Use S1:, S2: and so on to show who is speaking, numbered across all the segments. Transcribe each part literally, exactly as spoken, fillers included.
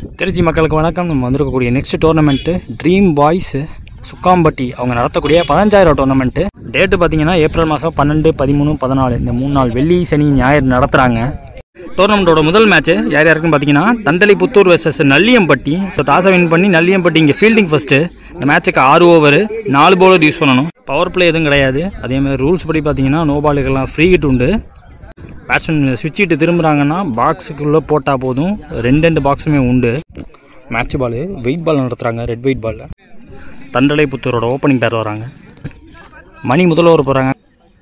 S1: திருச்சி மக்களுக்கு வணக்கம். நம்ம வந்திருக்கக்கூடிய next tournament dream boys Sukkampatti அவங்க நடத்தக்கூடிய பதினஞ்சாயிரம் டோர்னமெண்ட்டு. டேட்டு பார்த்தீங்கன்னா ஏப்ரல் மாதம் பன்னெண்டு பதிமூணு பதினாலு இந்த மூணு நாள் வெள்ளி சனி ஞாயிறு நடத்துகிறாங்க. டோர்னமெண்ட்டோட முதல் மேட்ச்சு யார் யாருக்குன்னு பார்த்தீங்கன்னா தண்டலிபுத்தூர் வெர்சஸ் நல்லியம்பட்டி. ஸோ டாஸை வின் பண்ணி நல்லியம்பட்டி இங்கே ஃபீல்டிங் ஃபஸ்ட்டு. இந்த மேட்ச்சுக்கு ஆறு ஓவர் நாலு பவுலர் யூஸ் பண்ணணும். பவர் பிளே எதுவும் கிடையாது. அதேமாதிரி ரூல்ஸ் படி பார்த்தீங்கன்னா நோ பாலுக்கெல்லாம் ஃப்ரீ ஹிட் உண்டு. பேட்ஸ்மேன் ஸ்விட்ச் ஹிட்டு திரும்புகிறாங்கன்னா பாக்ஸுக்குள்ளே போட்டால் போதும். ரெண்டு ரெண்டு பாக்ஸுமே உண்டு. மேட்ச் பால் வெயிட் பால் நடத்துகிறாங்க. ரெட் வெயிட் பாலில் தண்டலைபுத்தூரோட ஓப்பனிங் பேர் வராங்க. மணி முதல் ஓவர் போகிறாங்க.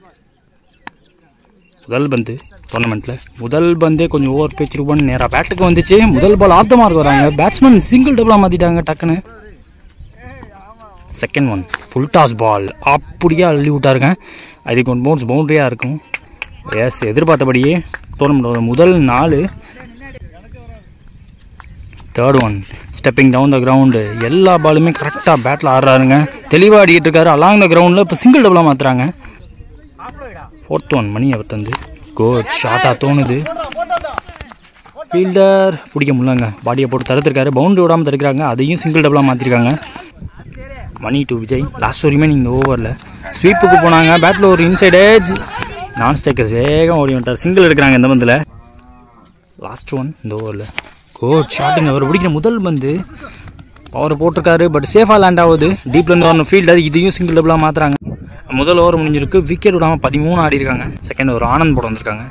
S1: முதல் பந்து டோர்னமெண்ட்டில் முதல் பந்தே கொஞ்சம் ஓவர் பேச்சிருப்பான்னு நேராக பேட்டுக்கு வந்துச்சு. முதல் பால் ஆஃப் த மார்க் வராங்க. பேட்ஸ்மேன் சிங்கிள் டபுளாக மாற்றிட்டாங்க டக்குன்னு. Second one full toss ball அப்படியே அள்ளி விட்டாருங்க. அதுக்கு ஒன் பவுன்ஸ் பவுண்ட்ரியாக இருக்கும். எஸ், எதிர்பார்த்தபடியே டோர்னமெண்ட் முதல் நாலு. Third one stepping down the ground. எல்லா பாலுமே கரெக்டாக பேட்டில் ஆடுறாருங்க. தெளிவாக ஆடிக்கிட்டு இருக்காரு அலாங் த கிரவுண்டில். இப்போ சிங்கிள் டபுளாக மாற்றுறாங்க. ஃபோர்த் ஒன் மணி அவர் தந்து குட் ஷாட்டாக தோணுது. ஃபீல்டர் பிடிக்க முடியலங்க. பாடியை போட்டு தடுத்துருக்காரு. பவுண்டரி விடாமல் தடுக்கிறாங்க. அதையும் சிங்கிள் டபுளாக மாற்றிருக்காங்க. மணி டு விஜய் லாஸ்ட் வரையுமே நீங்கள் ஓவரில் ஸ்வீப்புக்கு போனாங்க. பேட்டில் ஒரு இன்சைட் ஏஜ் நான் ஸ்டேக்கர்ஸ் வேகம் ஓடி வந்துட்டார். சிங்கிள் எடுக்கிறாங்க இந்த பந்தில். லாஸ்ட் ஒன் இந்த ஓவரில் கோட் ஷாட்டுங்க. அவர் பிடிக்கிற முதல் பந்து பவர் போட்டிருக்காரு. பட் சேஃபாக லேண்ட் ஆகுது. டீப்லேருந்து வரணும் ஃபீல்டர். இதையும் சிங்கிள் டபுளாக மாற்றுறாங்க. முதல் ஓவர் முடிஞ்சிருக்கு. விக்கெட் விடாமல் பதிமூணு ஆடி இருக்காங்க. செகண்ட் ஓவர் ஆனந்த் போட வந்திருக்காங்க.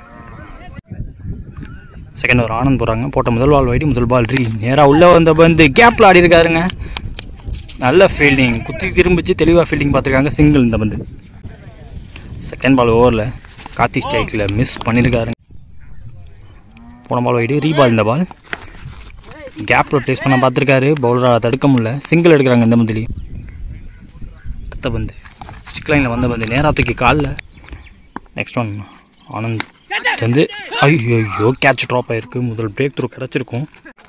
S1: செகண்ட் ஓவர் ஆனந்த் போகிறாங்க. போட்ட முதல் பால் வைட்டு முதல் பால் ரீ நேராக உள்ளே வந்த பந்து கேப்பில் ஆடி இருக்காருங்க. நல்ல ஃபீல்டிங் குத்தி திரும்பிச்சு தெளிவாக ஃபீல்டிங் பார்த்துருக்காங்க. சிங்கிள் இந்த பந்து. செகண்ட் பால் ஓவரில் கார்த்தி ஸ்ட்ரைக்கில் மிஸ் பண்ணியிருக்காரு. போன பால் வைடு ரீபால். இந்த பால் கேப்பில் டேஸ்ட் பண்ண பார்த்துருக்காரு. பவுலராக தடுக்க முடியல. சிங்கிள் எடுக்கிறாங்க இந்த பந்துலி. அடுத்த பந்து ஸ்டிக் லைனில் வந்த பந்து நேராத்துக்கு காலில். நெக்ஸ்ட் ஒன் ஆனந்த் வந்து ஐயோ கேட்ச் ட்ராப் ஆகிருக்கு. முதல் பிரேக் த்ரூ கிடச்சிருக்கும்.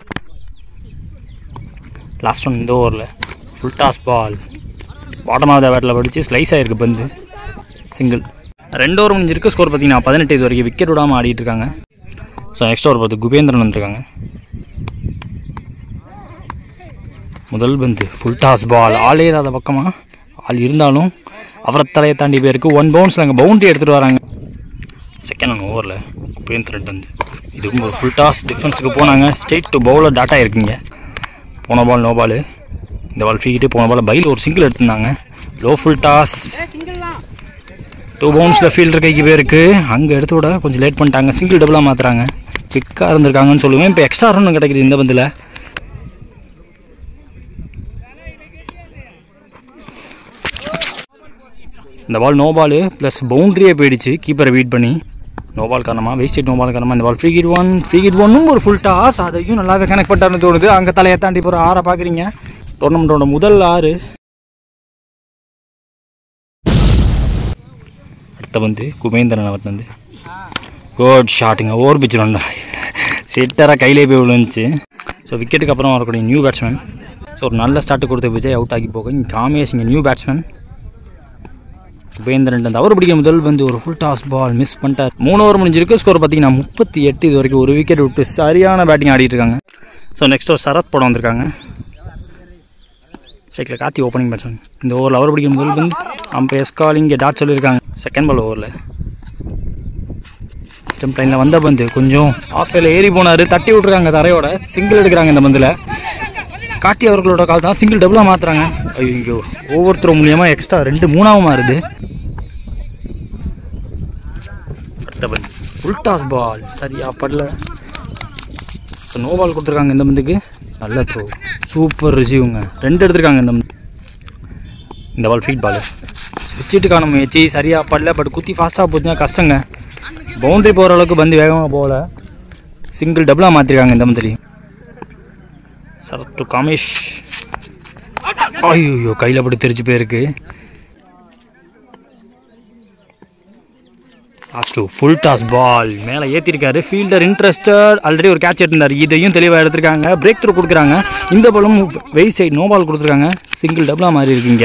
S1: லாஸ்ட் ஒன் இந்த ஓவரில் full toss ball bottom of the பேட்டில் படித்து ஸ்லைஸ் ஆகிருக்கு பந்து. சிங்கிள். ரெண்டு ஓவர் முடிஞ்சிருக்கு. ஸ்கோர் பார்த்தீங்கன்னா பதினெட்டு இது வரைக்கும் விக்கெட் விடாமல் ஆடிட்டு இருக்காங்க. ஸோ நெக்ஸ்ட் ஓவர் பார்த்து குபேந்திரன் வந்துருக்காங்க. முதல் பந்து ஃபுல் டாஸ் பால் ஆள் ஏறாத பக்கமாக ஆள் இருந்தாலும் அவரை தலையை தாண்டி போயிருக்கு. ஒன் பவுன்ஸில் அங்கே பவுண்ட்ரி எடுத்துகிட்டு வராங்க. செகண்ட் ஒன் ஓவரில் குபேந்திரன் வந்து இதுவும் ஒரு ஃபுல் டாஸ் டிஃபென்ஸுக்கு போனாங்க. ஸ்ட்ரெயிட் டு பவுலர் டாட்டா இருக்குங்க. போன பால் நோ பால். இந்த பால் ஃப்ரீக்கிட்டு போன பால் பையில் ஒரு சிங்கிள் எடுத்துருந்தாங்க. லோ ஃபுல் டாஸ் டூ பவுன்ஸில் ஃபீல்டர் கைக்கு போயிருக்கு. அங்கே எடுத்து விட கொஞ்சம் லேட் பண்ணிட்டாங்க. சிங்கிள் டபுளாக மாற்றுறாங்க. பிக்காக இருந்திருக்காங்கன்னு சொல்லுவேன். இப்போ எக்ஸ்ட்ரா ரன் கிடைக்குது இந்த பந்தில். இந்த பால் நோ பால் ப்ளஸ் பவுண்ட்ரியே போயிடுச்சு. கீப்பரை பீட் பண்ணி நோ பால் காரணமாக வேஸ்டேட் நோ பால் காரணமாக இந்த ball free hit one free hit ஒன்னும் ஒரு ஃபுல் டாஸ். அதையும் நல்லாவே கனெக்ட் பண்ணிட்டாருன்னு தோணுது. அங்கே தலையை தாண்டி போகிற ஆறை பார்க்குறீங்க. டோர்னமெண்ட்டோட முதல் ஆறு. அடுத்த வந்து குபேந்திரன் அவர் வந்து குட் ஷாட்டுங்க. ஓவர் பிச்சு ரெண்டா செட்டராக கையிலே போய் விழுந்துச்சு. ஸோ விக்கெட்டுக்கு அப்புறம் வரக்கூடிய நியூ பேட்ஸ்மேன். ஸோ ஒரு நல்ல ஸ்டார்ட் கொடுத்த விஜய் அவுட் ஆகி போக இங்கே காமேஷ் இங்கே நியூ பேட்ஸ்மேன் குபேந்திரன் வந்து அவர் பிடிக்கிற முதல் வந்து ஒரு ஃபுல் டாஸ் பால் மிஸ் பண்ணிட்டார். மூணு ஓவர் முடிஞ்சிருக்கு. ஸ்கோர் பார்த்தீங்கன்னா முப்பத்தி எட்டு இது வரைக்கும் ஒரு விக்கெட் விட்டு சரியான பேட்டிங் ஆடிட்டு இருக்காங்க. ஸோ நெக்ஸ்ட் ஒரு சரத் போட வந்திருக்காங்க. ஸ்ட்ரைக்கில் கார்த்தி ஓப்பனிங் பேட்ஸ்மேன். இந்த ஓவரில் அவர் பிடிக்கிற முதல் வந்து அம்பையர்ஸ் கால் இங்கே டாட் சொல்லியிருக்காங்க. செகண்ட் பால் ஓவரில் ஸ்டெம்ப் லைனில் வந்த பந்து கொஞ்சம் ஆஃப் சைடில் ஏறி போனார். தட்டி விட்ருக்காங்க தரையோட. சிங்கிள் எடுக்கிறாங்க இந்த பந்தில். கார்த்தி அவர்களோட கால் தான். சிங்கிள் டபுளாக மாற்றுறாங்க. ஐயோ ஒவ்வொருத்தர் மூலியமாக எக்ஸ்ட்ரா ரெண்டு மூணாவும் மாறுது. அடுத்த பந்து ஃபுல் டாஸ் பால் சரியா படல. ஸோ நோ பால் கொடுத்துருக்காங்க இந்த பந்துக்கு. நல்ல த்ரோ சூப்பர் ரிசீவுங்க. ரெண்டு எடுத்துருக்காங்க இந்த பந்து. இந்த பால் ஃபீட் பால் ஸ்விட்சிட்டுக்கான முயற்சி சரியாக படல. பட் குத்தி ஃபாஸ்ட்டாக போச்சுன்னா கஷ்டங்க. பவுண்ட்ரி போகிற அளவுக்கு பந்து வேகமாக போகல. சிங்கிள் டபுளாக மாற்றிருக்காங்க இந்த பந்துலி. சரத் டு காமேஷ். ஐயோ கையில் படி தெரிச்சு போயிருக்கு. Last two full toss ball மேலே ஏற்றிருக்காரு. Fielder interested. ஆல்ரெடி ஒரு கேட்ச் எடுத்திருந்தார். இதையும் தெளிவாக எடுத்திருக்காங்க. பிரேக் த்ரூ கொடுக்குறாங்க. இந்த பாலும் வெயிட் சைட் நோ பால் கொடுத்துருக்காங்க. சிங்கிள் டபுளாக மாறி இருக்குங்க.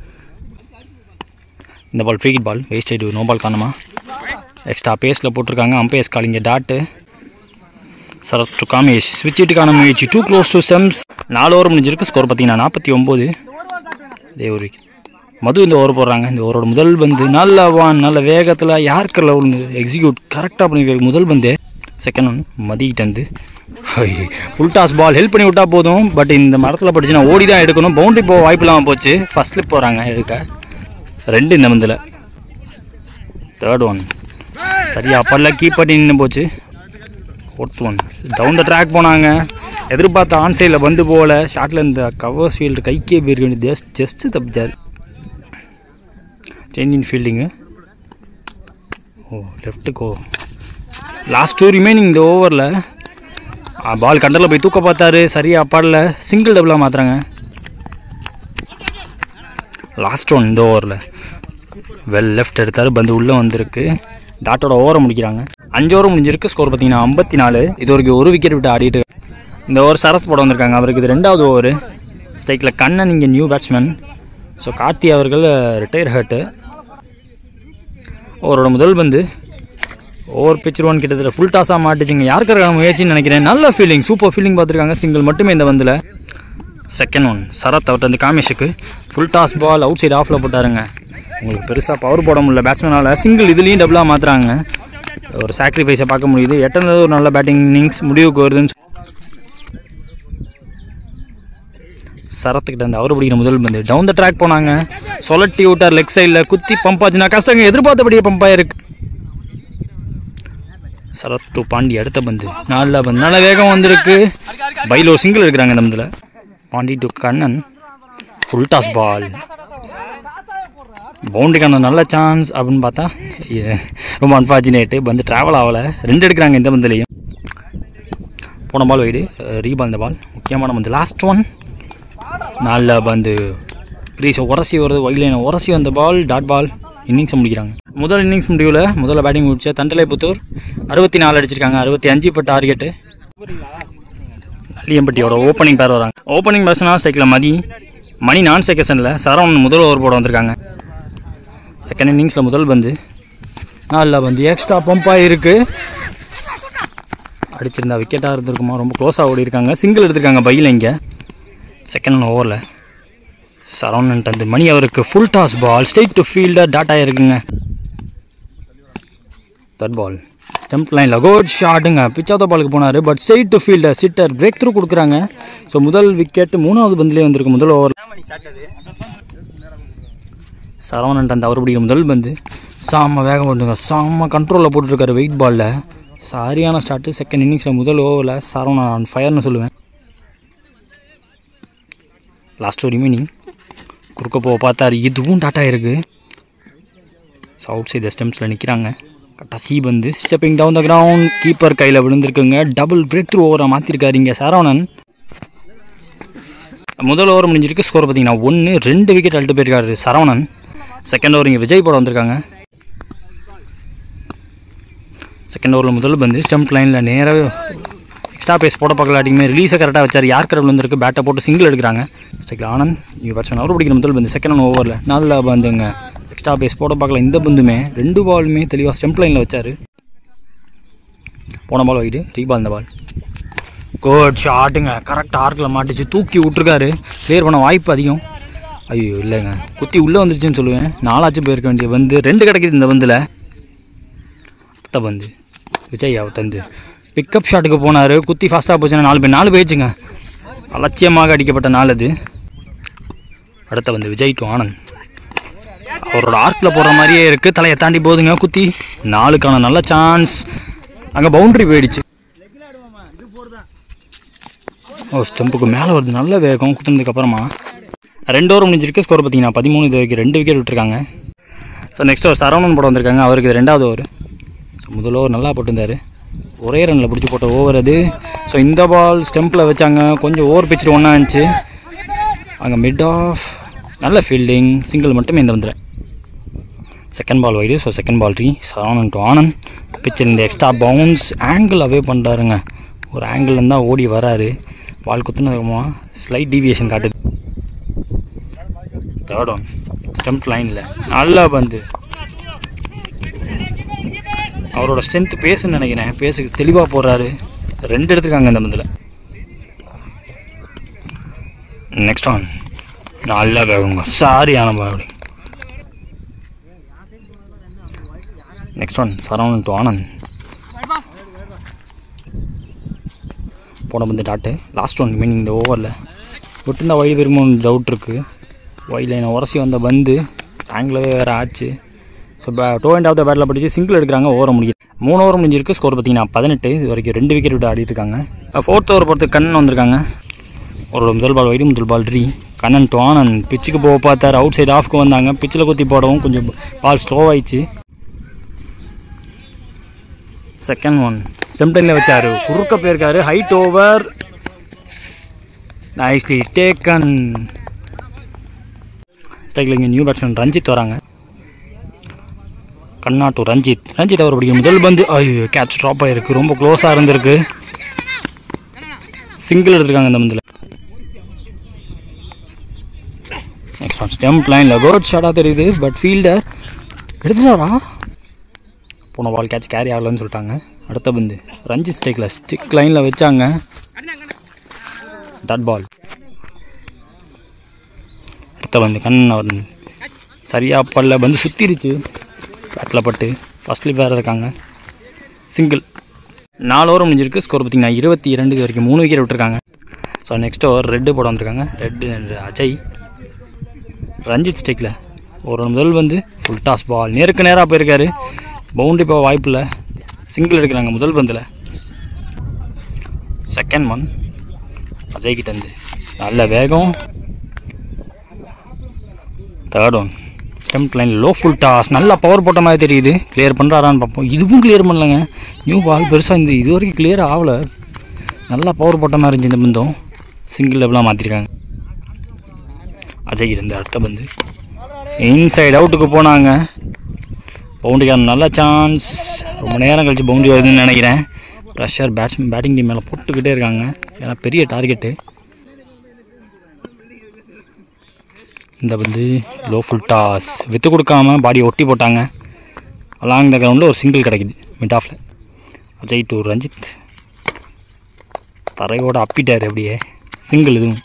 S1: இந்த ball free hit ball wait side no ball காரணமாக எக்ஸ்ட்ரா பேஸில் போட்டிருக்காங்க. அம்பையர்ஸ் கால் இங்கே டாட்டு. சரத் டு காமேஷ் ஸ்விட்ச் இட்டுக்கான முயற்சி டூ க்ளோஸ் டு செம்ஸ். நாலு ஓவர் முடிஞ்சிருக்கு. ஸ்கோர் பார்த்தீங்கன்னா நாற்பத்தி ஒம்பது. இதே ஒரு மது இந்த ஓவர் போடுறாங்க. இந்த ஓவரோட முதல் பந்து நல்ல வான் நல்ல வேகத்தில் யாருக்கில் விழுந்து எக்ஸிக்யூட் கரெக்டாக பண்ணியிருக்காரு முதல் பந்து. செகண்ட் ஒன் மதிக்கிட்டு வந்து ஃபுல் டாஸ் பால் ஹெல்ப் பண்ணி விட்டா போதும். பட் இந்த மரத்தில் படிச்சுன்னா ஓடி தான் எடுக்கணும். பவுண்டரி போக வாய்ப்பு இல்லாமல் போச்சு. ஃபர்ஸ்ட் ஸ்லிப் போகிறாங்க எடுக்க. ரெண்டு இந்த பந்தில். தேர்ட் ஒன் சரியா பல்ல கீப் பண்ணி நின்று போச்சு. Fourth one down the track போனாங்க. எதிர்பார்த்த ஆன் சைடில் வந்து போகல. ஷாட்டில் இந்த கவர்ஸ் ஃபீல்டு கைக்கே போயிருக்க வேண்டியது. ஜஸ்ட் ஜஸ்ட்டு தப்பிச்சார். Changing fielding. ஓ லெஃப்ட்டுக்கோ. லாஸ்ட் டூ ரிமைனிங் இந்த ஓவரில் பால் கண்டரில் போய் தூக்க பார்த்தாரு. சரியாக அப்பாடில் சிங்கிள் டபுளாக மாற்றுறாங்க. லாஸ்ட் ஒன் இந்த ஓவரில் வெல் லெஃப்ட் எடுத்தார். பந்து உள்ளே வந்திருக்கு. டாட்டோட ஓவரை முடிக்கிறாங்க. அஞ்சு ஓவர் முடிஞ்சிருக்கு. ஸ்கோர் பார்த்தீங்கன்னா ஐம்பத்தி நாலு. இது வரைக்கும் ஒரு விக்கெட் விட்டு ஆடிட்டு இந்த ஓவர் சரத் போட வந்திருக்காங்க. அவருக்கு இது ரெண்டாவது ஓவர். ஸ்ட்ரைக்கில் கண்ணன் இங்கே நியூ பேட்ஸ்மேன். ஸோ கார்த்தி அவர்கள் ரிட்டையர் ஹர்ட்டு. ஓவரோட முதல் பந்து ஓவர் பிச்சிருவான்னு கிட்டத்தட்ட ஃபுல் டாஸாக மாட்டுச்சுங்க. யாருக்கான முயற்சின்னு நினைக்கிறேன். நல்ல ஃபீலிங் சூப்பர் ஃபீலிங் பார்த்துருக்காங்க. சிங்கிள் மட்டுமே இந்த பந்தில். செகண்ட் ஒன் சரத் அவர்கிட்ட வந்து காமேஷுக்கு full toss ball outside ஆஃபில் போட்டாருங்க. உங்களுக்கு பெருசாக பவர் போட முடியல பேட்ஸ்மேனால். சிங்கிள் இதுலேயும் டபுளாக மாற்றுறாங்க. ஒரு சாக்ரிஃபைஸை பார்க்க முடியுது. எட்டனது ஒரு நல்ல பேட்டிங் இன்னிங்ஸ் முடிவுக்கு வருதுன்னு சரத்துக்கிட்ட அந்த அவர் பிடிக்கிற முதல் பந்து டவுன் த ட்ராக் போனாங்க. சொலட்டி விட்டார் லெக் சைடில். குத்தி பம்ப் ஆச்சுன்னா கஷ்டங்க. எதிர்பார்த்தபடியே பம்பாக இருக்கு. சரத் டு பாண்டி அடுத்த பந்து நல்ல பந்து நல்ல வேகம் வந்திருக்கு. பைலோ சிங்கிள் இருக்கிறாங்க இந்த பந்தில். Pandi to Kannan full toss ball பவுண்டரிக்கான நல்ல சான்ஸ் அப்படின்னு பார்த்தா ரொம்ப அன்ஃபார்ச்சுனேட்டு. பந்து ட்ராவல் ஆகலை. ரெண்டு எடுக்கிறாங்க இந்த பந்துலேயும். போன பால் வைடு ரீபால். இந்த பால் முக்கியமான பந்து லாஸ்ட் ஒன் நல்ல பந்து ப்ளீஸ் உரசி வருது. வைலைனை உரசி வந்த பால் டாட் பால். இன்னிங்ஸை முடிக்கிறாங்க. முதல் இன்னிங்ஸ் முடிவில் முதல்ல பேட்டிங் முடிச்ச தண்டலைபுத்தூர் அறுபத்தி நாலு அடிச்சிருக்காங்க. அறுபத்தி அஞ்சு இப்போ டார்கெட்டு. நல்லியம்பட்டியோட ஓப்பனிங் பேர் வராங்க. ஓப்பனிங் பேட்ஸ்மேனாக ஸ்ட்ரைக்கில் மதி மணி நான் செகஷனில் சரவணன் முதல் ஓவர் போட வந்திருக்காங்க. செகண்ட் இன்னிங்ஸில் முதல் பந்து நல்ல பந்து எக்ஸ்ட்ரா பம்பாக இருக்குது. அடிச்சிருந்தா விக்கெட்டாக இருந்திருக்குமா. ரொம்ப க்ளோஸாக ஓடி இருக்காங்க. சிங்கிள் எடுத்திருக்காங்க பையில் இங்கே. செகண்ட் ஓவரில் சரவணன் வந்து மணி அவருக்கு full toss ball straight to fielder dot ஆகிருக்குங்க. தட் பால் ஸ்டெம்ப் லைனில் குட் ஷாட்டுங்க. பிச் ஆஃப் த பாலுக்கு போனார். But straight to fielder sitter break through கொடுக்குறாங்க. ஸோ முதல் விக்கெட் மூணாவது பந்துலேயே வந்திருக்கு. முதல் ஓவர் சரவணன் அந்த அவர் பிடிக்கிற முதல் பந்து சாம வேகம் போட்டுங்க. சாம கண்ட்ரோலில் போட்டுருக்காரு வெயிட் பாலில். சரியான ஸ்டார்ட்டு. செகண்ட் இன்னிங்ஸில் முதல் ஓவரில் சரவணன் ஆன் ஃபயர்னு சொல்லுவேன். லாஸ்ட் ஒரு ரிமைனிங் குறுக்க போக பார்த்தார். இதுவும் டாட்டா இருக்குது. ஸோ அவுட் சைட் ஸ்டெம்ஸில் நிற்கிறாங்க. கரெக்டாக சி பந்து stepping down the ground. Keeper கையில் விழுந்திருக்குங்க. டபுள் பிரேக் த்ரூ ஓவரை மாற்றிருக்காரு இங்கே சரவணன். முதல் ஓவர் முடிஞ்சிருக்கு. ஸ்கோர் பார்த்தீங்கன்னா ஒன்று. ரெண்டு விக்கெட் அழுட்டு போயிருக்காரு சரவணன். செகண்ட் ஓவர் இங்கே விஜய் போட வந்திருக்காங்க. செகண்ட் ஓவரில் முதல் பந்து ஸ்டெம்ப் லைனில் நேராக எக்ஸ்ட்ரா பேஸ் போட பார்க்கலாட்டியுமே ரிலீஸை கரெக்டாக வச்சார். யார் கடவுள் வந்துருக்கு. பேட்டை போட்டு சிங்கிள் எடுக்கிறாங்க. ஸ்ட்ரைக்கில் ஆனந்த் நியூ பேட்ஸ்மேன் அவர் பிடிக்கிற முதல் பந்து செகண்ட் ஓவரில் நல்ல பந்துங்க. எக்ஸ்ட்ரா பேஸ் போட பார்க்கல. இந்த பந்துமே ரெண்டு பாலுமே தெளிவாக ஸ்டெம்ப் லைனில் வச்சார். போன பால் வைடு ரீபால். இந்த பால் குட் ஷாட்டுங்க. கரெக்டாக ஆர்க்கில் மாட்டிச்சு. தூக்கி விட்ருக்காரு. கிளியர் பண்ண வாய்ப்பு அதிகம். ஐயோ இல்லைங்க குத்தி உள்ளே வந்துருச்சுன்னு சொல்லுவேன். நாலாச்சும் போயிருக்க வேண்டிய பந்து ரெண்டு கிடைக்கிது இந்த பந்தில். அடுத்த பந்து விஜய் அவர் வந்து பிக்கப் ஷாட்டுக்கு போனார். குத்தி ஃபாஸ்ட்டாக போச்சுன்னா நாலு பேர் நாலு போயிடுச்சுங்க. அலட்சியமாக அடிக்கப்பட்ட நாள் அது. அடுத்த வந்து விஜய் டு ஆனந்த் அவரோட ஆர்க்கில் போடுற மாதிரியே இருக்குது. தலையை தாண்டி போகுதுங்க. குத்தி நாலுக்கான நல்ல சான்ஸ். அங்கே பவுண்ட்ரி போயிடுச்சு. ஓ ஸ்டெம்புக்கு மேலே வருது. நல்ல வேகம் குத்துனதுக்கப்புறமா ரெண்டு ஓவர் முடிஞ்சிருக்கு. ஸ்கோர் பார்த்தீங்கன்னா பதிமூணு. இது வரைக்கும் ரெண்டு விக்கெட் விட்டுருக்காங்க. ஸோ நெக்ஸ்ட் ஓவர் சரவணன் போட வந்திருக்காங்க. அவருக்கு இது ரெண்டாவது ஓவர். ஸோ முதல் ஓவர் நல்லா போட்டிருந்தார். ஒரே ரனில் பிடிச்சி போட்ட ஓவர் அது. ஸோ இந்த பால் ஸ்டெம்பில் வச்சாங்க. கொஞ்சம் ஓவர் பிச்சுட்டு ஒன்றா இருந்துச்சு. அங்கே மிட் ஆஃப் நல்ல ஃபீல்டிங். சிங்கிள் மட்டுமே இந்த வந்துடுறேன். Second ball wide. So second ball three Saravanan to Anand. பிச்சில் இந்த எக்ஸ்ட்ரா பவுன்ஸ் ஆங்கிள் அவே பண்ணுறாருங்க. ஒரு ஆங்கிள்லேருந்து தான் ஓடி வராரு. பால் குத்துனதுமா ஸ்லைட் டீவியேஷன் காட்டுது. தேர்ட் ஒன் ஸ்டெம்ப் லைனில் நல்லா பந்து. அவரோட ஸ்ட்ரென்த் பேசுன்னு நினைக்கிறேன். பேஸுக்கு தெளிவாக போடுறாரு. ரெண்டு எடுத்துருக்காங்க இந்த பந்தில். நெக்ஸ்ட் ஒன் நல்லா வேகுங்க, சாரியான body. Next one Saravanan to Anand. போன பந்து டாட்டு. லாஸ்ட் ஒன் மீனிங் இந்த ஓவரில் விட்டுருந்தா வயல் விரும்பும் டவுட் இருக்குது. வயலில் என்னை உரசி வந்த பந்து ஆங்கிலவே வேறு ஆச்சு. ஸோ பே டூ அண்ட் ஆஃப் த பேட்டில் படித்து சிங்கிள் எடுக்கிறாங்க. ஓவரை முடியும். மூணு ஓவர் முடிஞ்சிருக்கு. ஸ்கோர் பார்த்தீங்கன்னா பதினெட்டு. இது வரைக்கும் ரெண்டு விக்கெட் விட்டு ஆடிட்டு இருக்காங்க. ஃபோர்த் ஓவர் பொறுத்து கண்ணன் வந்திருக்காங்க. ஒரு முதல் பால் வைடு, முதல் ball three. Kannan to Anand பிச்சுக்கு போக பார்த்தார். அவுட் சைடு ஆஃப்க்கு வந்தாங்க. பிச்சில் குத்தி போடவும் கொஞ்சம் பால் ஸ்லோ ஆயிடுச்சு. செகண்ட் ஒன் செம்டனில் வச்சார். குறுக்க போயிருக்காரு. Height over, nicely taken. ஸ்ட்ரைக்கில் இங்கே நியூ பேட்ஸ்மேன் ரஞ்சித் வராங்க. கண்ணா டு ரஞ்சித். ரஞ்சித் அவர் பிடிக்கும் முதல் பந்து. ஐயோ கேட்ச் ட்ராப் ஆகிருக்கு. ரொம்ப க்ளோஸாக இருந்திருக்கு. சிங்கிள் எடுத்துருக்காங்க இந்த பந்தில். நெக்ஸ்ட் ஒன் ஸ்டெம்ப் லைனில் குட் ஷாட்டாக தெரியுது. பட் ஃபீல்டர் எடுத்துட்டாரா? போன பால் கேட்ச் கேரி ஆகலன்னு சொல்லிட்டாங்க. அடுத்த பந்து ரஞ்சித் ஸ்ட்ரைக்கில் ஸ்டிக் லைனில் வச்சாங்க. Dot ball. அடுத்த பந்து கண்ணன் அவர் சரியாக பல்ல பந்து சுற்றிருச்சு. பேட்டில் பட்டு ஃபர்ஸ்ட் ஸ்லிப் வேறு இருக்காங்க. சிங்கிள். நாலு ஓவர் முடிஞ்சிருக்கு. ஸ்கோர் பார்த்திங்கன்னா இருபத்தி இரண்டு வரைக்கும் மூணு விக்கெட் விட்டுருக்காங்க. ஸோ நெக்ஸ்ட் ஓவர் ரெட்டு போட வந்திருக்காங்க. ரெட்டு அஜய். ரஞ்சித் ஸ்ட்ரைக்கில் ஒரு முதல் வந்து ஃபுல் டாஸ் பால் நேருக்கு நேராக போயிருக்காரு. பவுண்டரி போக வாய்ப்பு இல்லை. சிங்கிள் எடுக்கிறாங்க முதல் பந்தில். செகண்ட் ஒன் அஜய் கிட்டேருந்து நல்ல வேகம். Third one stump line low full toss. நல்லா பவர் போட்ட மாதிரி தெரியுது. கிளியர் பண்ணுறாரான்னு பார்ப்போம். இதுவும் கிளியர் பண்ணலங்க. நியூ பால் பெருசாக இந்த இது வரைக்கும் கிளியர் ஆகலை. நல்லா பவர் போட்ட மாதிரி இருந்துச்சு இந்த பந்தம். சிங்கிள் லெவலாக மாற்றிருக்காங்க. அஜய் கிட்டேருந்து அடுத்த பந்து இன்சைட் அவுட்டுக்கு போனாங்க. பவுண்டரிக்கான நல்ல சான்ஸ். ரொம்ப நேரம் கழிச்சு பவுண்டரி வருதுன்னு நினைக்கிறேன். ப்ரெஷர் பேட்ஸ்மேன் பேட்டிங் டீம் மேலே போட்டுக்கிட்டே இருக்காங்க. ஏன்னா பெரிய டார்கெட்டு. இந்த வந்து லோ ஃபுல் டாஸ் விற்று கொடுக்காம பாடியை ஒட்டி போட்டாங்க. அலாங் த கிரவுண்டில் ஒரு சிங்கிள் கிடைக்குது மிட் ஆஃபில். அஜய் டு ரஞ்சித் தரையோடு அப்பிட்டார். அப்படியே சிங்கிள். இதுவும்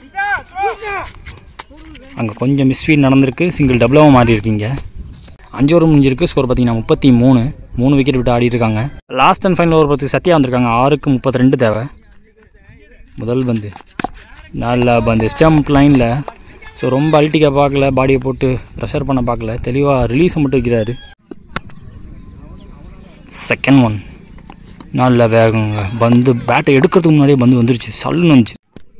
S1: அங்கே கொஞ்சம் மிஸ்ஃபீட் நடந்திருக்கு. சிங்கிள் டபுளாகவும் மாறி இருக்கீங்க. அஞ்சு ஓவர் முடிஞ்சிருக்கு. ஸ்கோர் பார்த்தீங்கன்னா முப்பத்தி மூணு. மூணு விக்கெட் விட்டு ஆடி இருக்காங்க. லாஸ்ட் அண்ட் ஃபைனல் ஓவர் பார்த்து சத்யா வந்திருக்காங்க. ஆறுக்கு முப்பத்தி ரெண்டு தேவை. முதல் பந்து நல்ல பந்து ஸ்டம்ப் லைனில். ஸோ ரொம்ப அல்ட்டிக்க பார்க்கல. பாடியை போட்டு ப்ரெஷர் பண்ண பார்க்கல. தெளிவாக ரிலீஸை மட்டும் வைக்கிறாரு. செகண்ட் ஒன் நல்ல வேகங்க. பந்து பேட்டை எடுக்கிறதுக்கு முன்னாடியே பந்து வந்துருச்சு. சல்லுன்னு வந்துச்சு.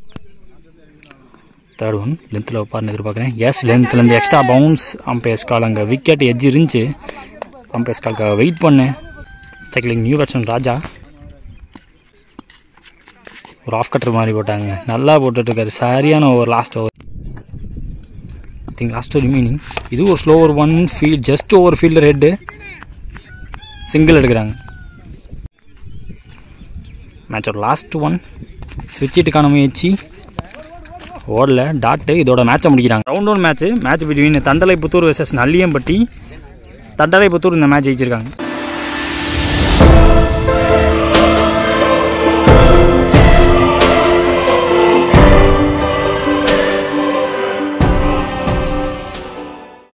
S1: தேர்ட் ஒன் லென்த்தில் வைப்பார்னு எதிர்பார்க்குறேன். எஸ் லென்த்லேருந்து எக்ஸ்ட்ரா பவுன்ஸ். அம்பையர்ஸ் கால் அங்கே விக்கெட் எட்ஜ் இருந்துச்சு. அம்பையர்ஸ் கால்க்காக வெயிட் பண்ணேன். ஸ்ட்ரைக்கில் நியூ பேட்ஸ்மேன் ராஜா ஒரு ஆஃப் கட்டர் மாதிரி போட்டாங்க. நல்லா போட்டுட்ருக்காரு. சரியான over last over. I think last over remaining. இது ஒரு slow over one field just over fielder head. Single எடுக்கிறாங்க. மேட்சோட லாஸ்ட் ஒன் ஸ்விட்சிட்டுக்கான முயற்சி ஓடல. டாட்டு. இதோட மேட்சை முடிக்கிறாங்க. Round one match. Match between Thandalai Puthur versus Nalliyampatti. Thandalai Puthur இந்த மேட்ச் ஜெயிச்சிருக்காங்க.